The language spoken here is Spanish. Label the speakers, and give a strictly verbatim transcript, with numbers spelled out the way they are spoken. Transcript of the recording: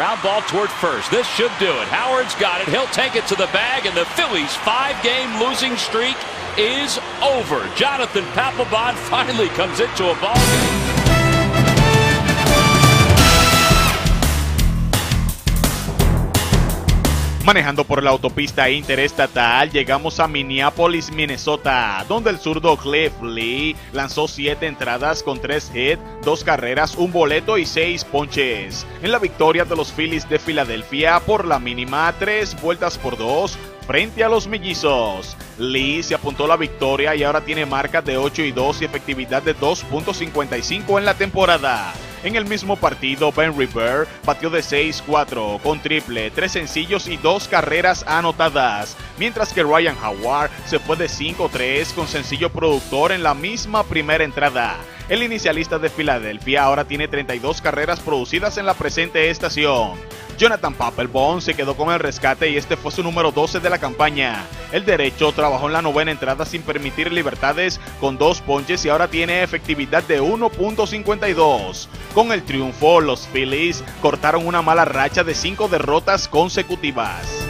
Speaker 1: Ground ball toward first. This should do it. Howard's got it. He'll take it to the bag, and the Phillies' five-game losing streak is over. Jonathan Papelbon finally comes into a ball game.
Speaker 2: Manejando por la autopista interestatal, llegamos a Minneapolis, Minnesota, donde el zurdo Cliff Lee lanzó siete entradas con tres hits, dos carreras, un boleto y seis ponches, en la victoria de los Phillies de Filadelfia por la mínima tres vueltas por dos frente a los Mellizos. Lee se apuntó la victoria y ahora tiene marca de ocho y dos y efectividad de dos punto cincuenta y cinco en la temporada. En el mismo partido, Ben Rivera batió de seis cuatro con triple, tres sencillos y dos carreras anotadas, mientras que Ryan Howard se fue de cinco tres con sencillo productor en la misma primera entrada. El inicialista de Filadelfia ahora tiene treinta y dos carreras producidas en la presente estación. Jonathan Papelbon se quedó con el rescate y este fue su número doce de la campaña. El derecho trabajó en la novena entrada sin permitir libertades con dos ponches y ahora tiene efectividad de uno punto cincuenta y dos. Con el triunfo, los Phillies cortaron una mala racha de cinco derrotas consecutivas.